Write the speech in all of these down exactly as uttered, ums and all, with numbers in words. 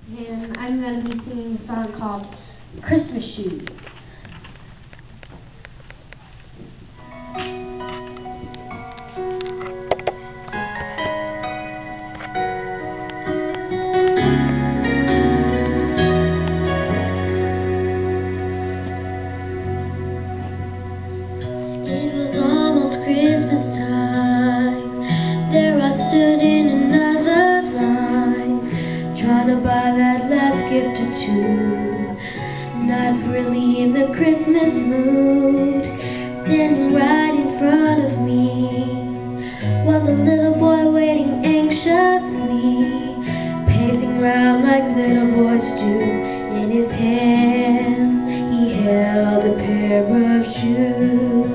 and I'm going to be singing a song called Christmas Shoes. It was almost Christmas time. There I stood in another line, trying to buy that last gift or two. Not really in the Christmas mood. Then right in front of me was a little boy waiting anxiously, pacing round like little boys do. In his hand he held a pair of shoes.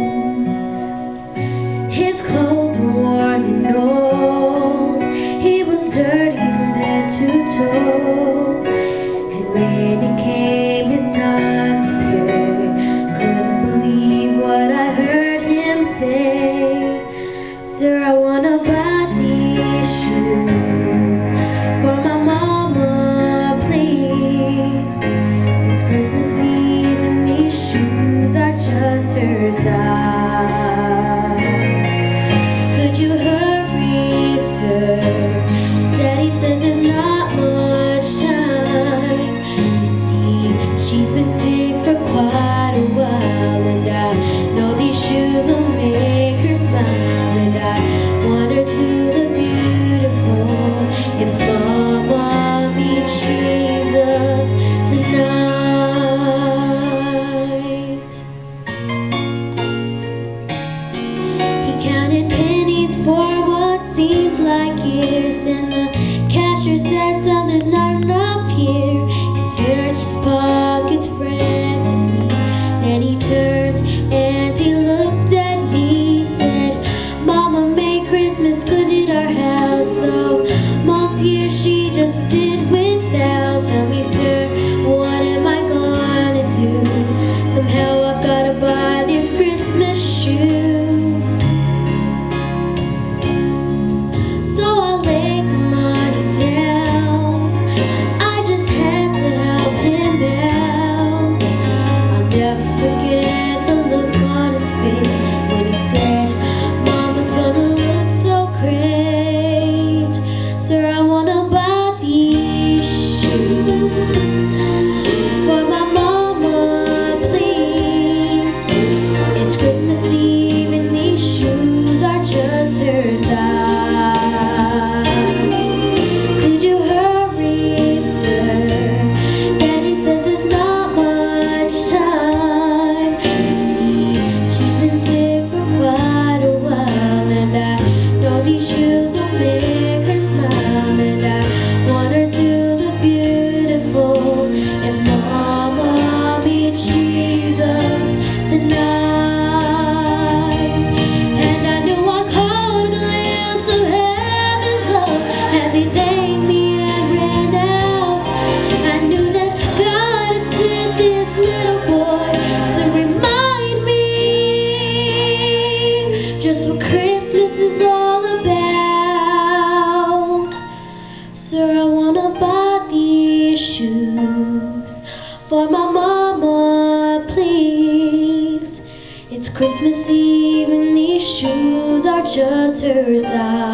His clothes were worn and old. He was dirty from head to toe. And when it came his time to pay, couldn't believe what I heard him say. Sir, I wanna buy these shoes for my mama, please. It's Christmas Eve and these shoes are just her size. Could you hurry, sir? Daddy says there's not much time. You see, she's been sick for quite a while, and I know these shoes will make her smile. And I want her to look beautiful if Mama meets Jesus tonight. He counted pennies for what seemed like years, and the cashier said something's not enough here. He searched his pockets frantically, then he turned and he looked at me, said, Mama made Christmas good at our house, so Monsieur, she just did without. Tell me, sir, what am I gonna do? Somehow I've gotta buy these Christmas shoes. So I laid the money down. I just had to help him out. I'll never forget the look on his face when he said, Mama's gonna look so great. Sir, I wanna buy these shoes for my mama, please. It's Christmas Eve and these shoes are just her size. Could you hurry, sir? Daddy says there's not much time. You see, she's been sick for quite a while, and I know these shoes will make her smile. And I want her to look beautiful if Mama meets Jesus tonight. And I knew I caught a glimpse of heaven's love as he thanked me and ran out. I knew that God had sent this little boy to remind me just what Christmas is all about. Sir, I wanna buy these shoes for my mama, please. It's Christmas Eve and these shoes are just her size.